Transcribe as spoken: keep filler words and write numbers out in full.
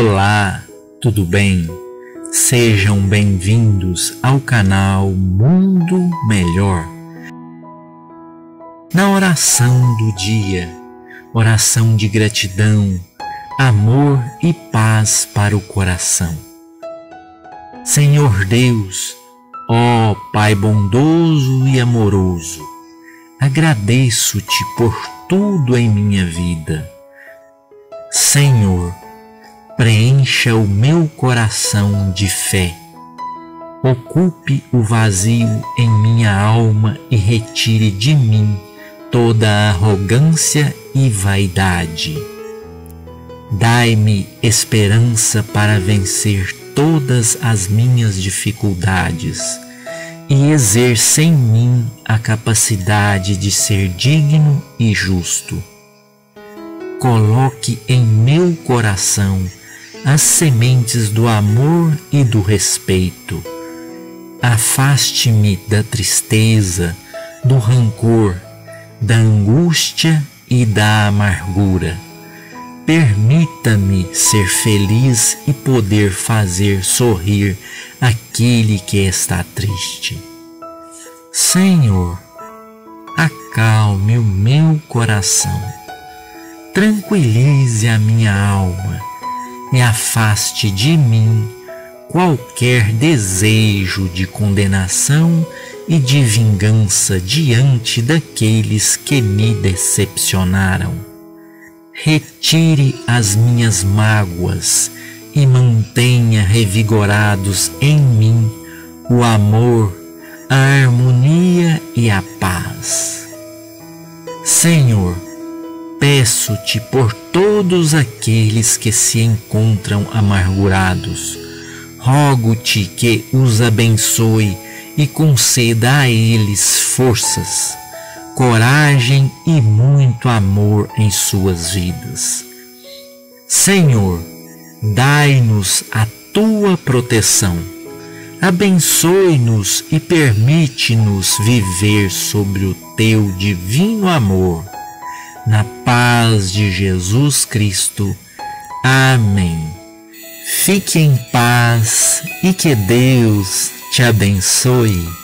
Olá, tudo bem? Sejam bem-vindos ao canal Mundo Melhor. Na oração do dia, oração de gratidão, amor e paz para o coração. Senhor Deus, ó Pai bondoso e amoroso, agradeço-te por tudo em minha vida. Senhor, preencha o meu coração de fé. Ocupe o vazio em minha alma e retire de mim toda a arrogância e vaidade. Dai-me esperança para vencer todas as minhas dificuldades e exerça em mim a capacidade de ser digno e justo. Coloque em meu coração as sementes do amor e do respeito. Afaste-me da tristeza, do rancor, da angústia e da amargura. Permita-me ser feliz e poder fazer sorrir aquele que está triste. Senhor, acalme o meu coração, tranquilize a minha alma e afaste de mim qualquer desejo de condenação e de vingança diante daqueles que me decepcionaram. Retire as minhas mágoas e mantenha revigorados em mim o amor, a harmonia e a paz. Senhor, peço-te por todos aqueles que se encontram amargurados. Rogo-te que os abençoe e conceda a eles forças, coragem e muito amor em suas vidas. Senhor, dai-nos a tua proteção. Abençoe-nos e permite-nos viver sobre o teu divino amor. Na paz de Jesus Cristo. Amém. Fique em paz e que Deus te abençoe.